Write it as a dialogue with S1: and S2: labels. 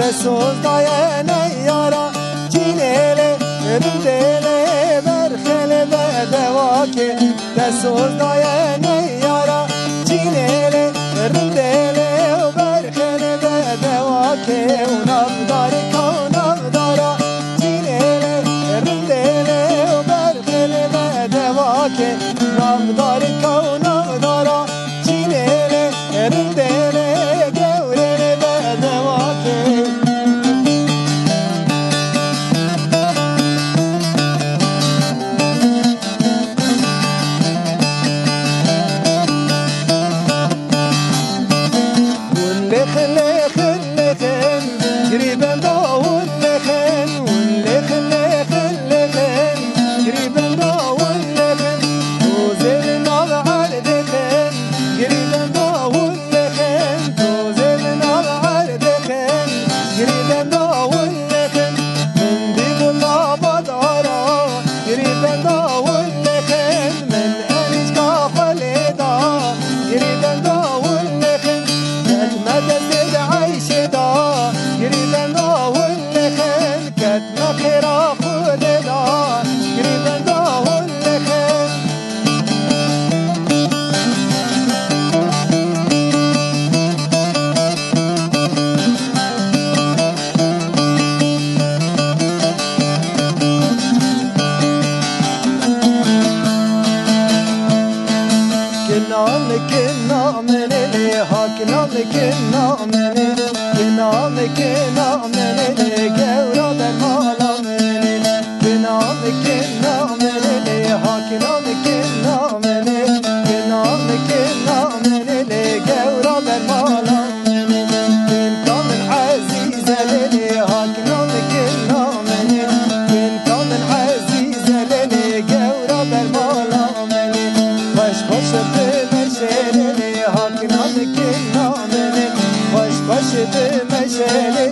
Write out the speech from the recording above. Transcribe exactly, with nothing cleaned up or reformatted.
S1: دسوز داینه یارا چینیلی رندیلی برخیلی بدواکی دسوز داینه یارا چینیلی رندیلی و برخیلی بدواکی و نفداری که نفدارا چینیلی رندیلی و برخیلی بدواکی نفداری که نفدارا چینیلی رندیلی گوریلی بدواکی
S2: Başıdı meşeli